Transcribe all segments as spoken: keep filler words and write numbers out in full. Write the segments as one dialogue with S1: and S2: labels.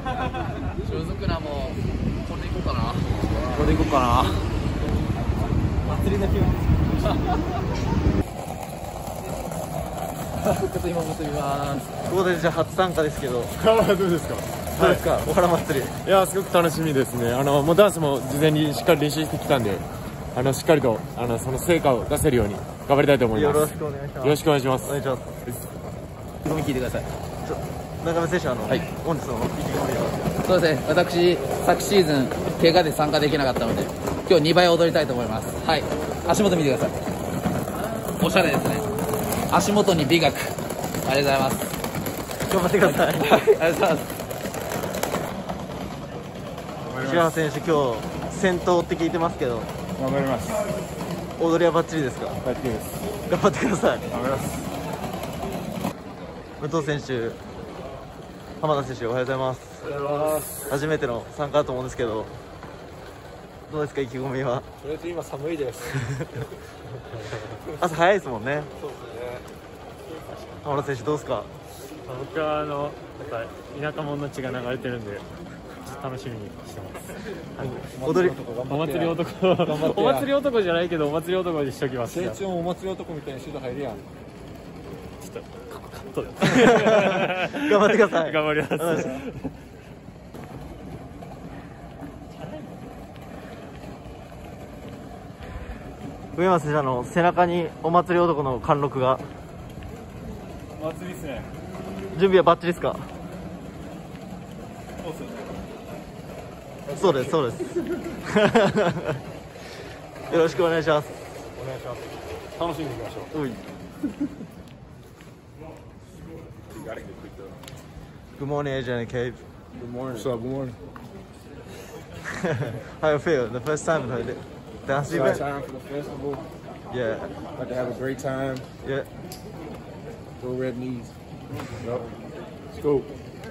S1: 所属なもうこれでいこうかな。これでいこうかな。祭りだけは。ちょっと今結びます。
S2: ここでじゃあ初参加ですけど、
S3: どうですか。
S2: どうですか、お原祭り。
S3: いや、すごく楽しみですね。あのもうダンスも事前にしっかり練習してきたんで、あのしっかりとあのその成果を出せるように頑張りたいと思います。
S2: よろしくお願いします。
S3: よろしくお願いします。
S2: お願いします。
S1: 意気込み聞いてください。
S2: 中村選手、あの、
S1: はい、
S2: 本日の意気込みは。
S1: そうですね、私昨シーズン怪我で参加できなかったので今日にばい踊りたいと思います。はい、足元見てください。おしゃれですね。足元に美学。ありがとうございます。
S2: 頑張ってください。
S1: ありがとうございます。
S2: 石原選手、今日先頭って聞いてますけど、
S3: 頑張ります。
S2: 踊りはバッチリですか。
S3: バッチリです。
S2: 頑張ってください。
S3: 頑張ります。
S2: 武藤選手、浜田選手、おはようございます。
S3: おはようございます。
S2: 初めての参加だと思うんですけど、どうですか、意気込みは。
S3: とりあえず今寒いです。
S2: 朝早いですもんね。
S3: そうですね。
S2: 浜田選手、どうですか。
S3: 僕はあのやっぱ田舎者の血が流れてるんで、楽しみにしてます。
S2: 踊り、
S3: お祭り男、お祭り男じゃないけどお祭り男にしときます。
S4: 成長お祭り男みたいにシュート入るやん。
S3: ちょっとカットで。
S2: 頑張ってください。
S3: 頑張ります。
S2: 上山選手、あの背中にお祭り男の貫禄が。
S3: お祭りですね。
S2: 準備はバッチリですか。そうです、そうです。よろしくお願いします。
S3: お願いします。楽しんでいきましょう。
S2: うい。Good morning, Adrian and Cave.
S4: Good morning. What's up? Good morning.
S2: How you feel? The first time for the dance event?
S4: First time for the festival.
S2: Yeah.
S4: About to have a great time.
S2: Yeah.
S4: Go red knees. Yep. Let's go.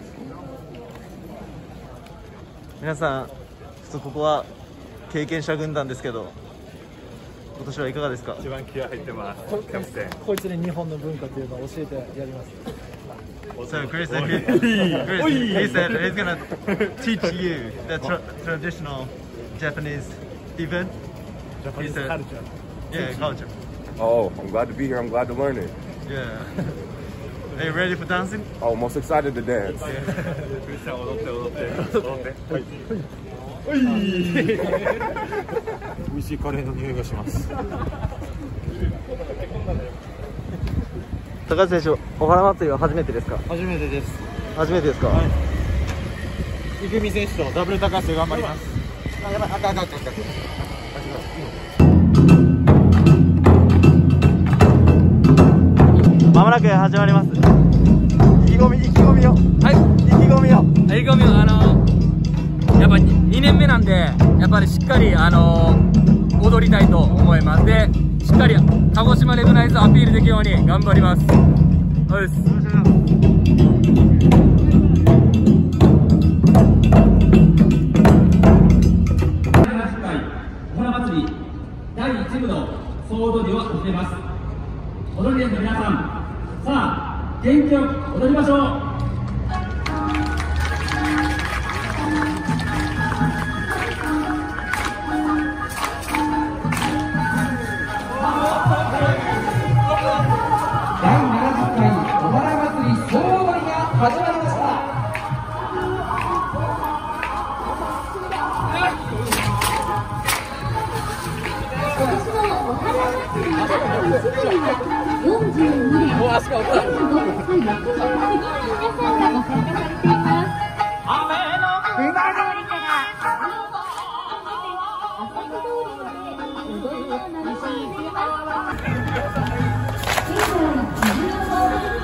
S2: 皆さん、ちょっとここは経験者軍団ですけど、今年はいかがですか。
S3: 一番気合入ってます。キャプテン。
S5: こいつに日本の文化というのを教えてやります。
S2: So Chris, he, Chris, he said he's gonna teach you the tra traditional Japanese event.
S5: Japanese
S2: said,
S5: culture.
S2: Yeah, culture.
S6: Oh, I'm glad to be here. I'm glad to learn it.
S2: Yeah. Are you ready for dancing?
S6: Oh, most excited to dance.
S3: 美味しいカレーの匂いがします。
S2: 高橋選手、お原祭りは初めてですか。
S3: 初めてです。
S2: 初めてですか。
S3: はい。郁美選手とダブル高橋頑張ります。あ、やばい、赤赤赤赤。
S2: まもなく始まります。意気込み、意気込みを。
S7: はい。
S2: 意気込みを。
S7: 意気込みを、あのー、やっぱにねんめなんで、やっぱりしっかり、あのー、踊りたいと思います。で、しっかり鹿児島レグナイズアピールできるように頑張ります。そうです。
S8: お花祭りだいいち部の総踊りを始めます。踊り連の皆さん、さあ元気よく踊りましょう。始まりました。今年のお花祭りはよんじゅうにねんだいろくじゅうはち組の皆さんがご参加されています。雨の通りから朝の通りまで踊りを鳴らします。現在自由の踊り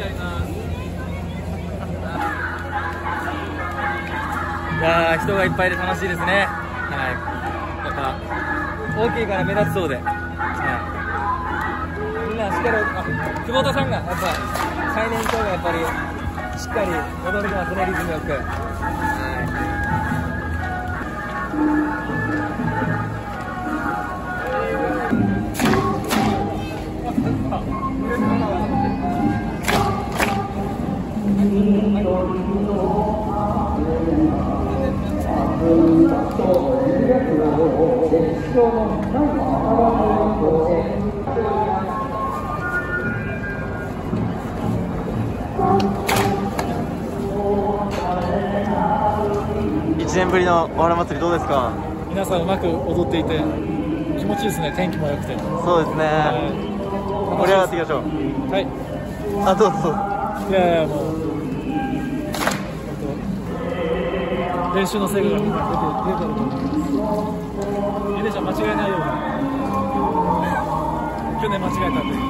S7: いやー、人がいっぱいで楽しいですね。はい。やっぱ大きいから目立つそうで。はい。みんなしっかり、あ、久保田さんがやっぱ最年長がやっぱりしっかり踊りますね、リズムよく。はい
S2: いちねんぶりのお花祭りどうですか？
S5: 皆さんうまく踊っていて気持ちいいですね。天気も良くて。
S2: そうですね、盛り上がっていきましょう。
S5: はい。
S2: あ、どうぞ。
S5: いやいや、もう本当練習の成果がみんな出て出てると思います。ゆでちゃん間違えないように。去年間違えたんで。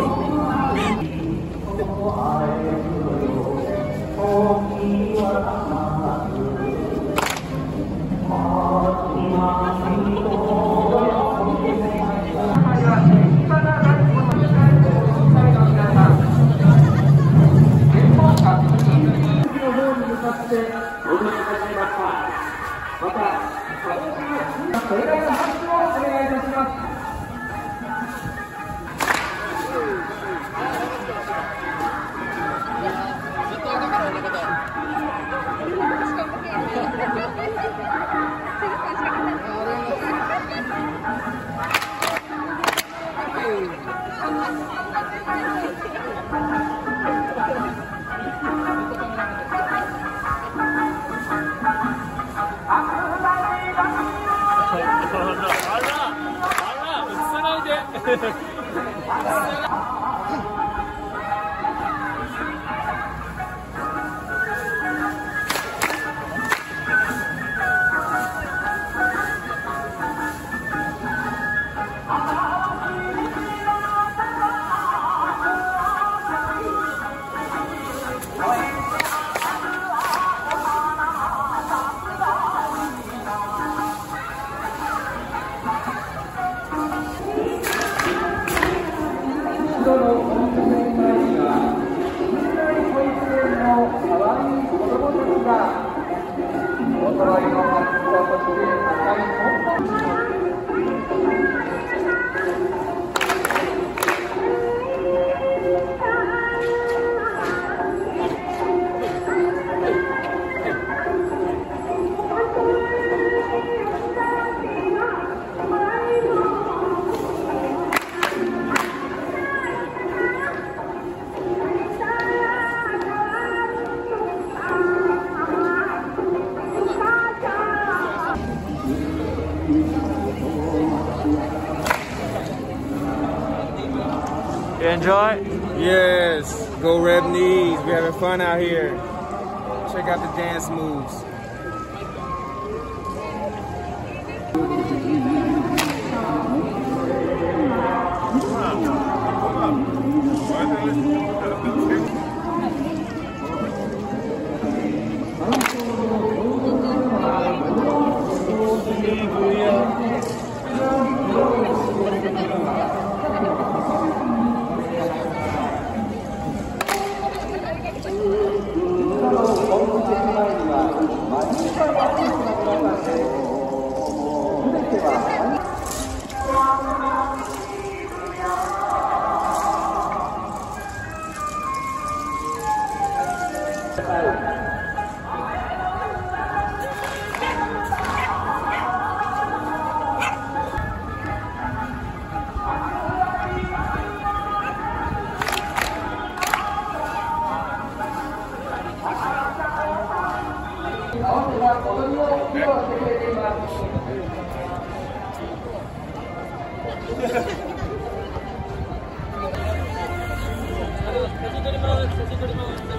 S2: You enjoy?
S9: Yes, go Red Knees. We're having fun out here. Check out the dance moves.
S7: Terima kasih.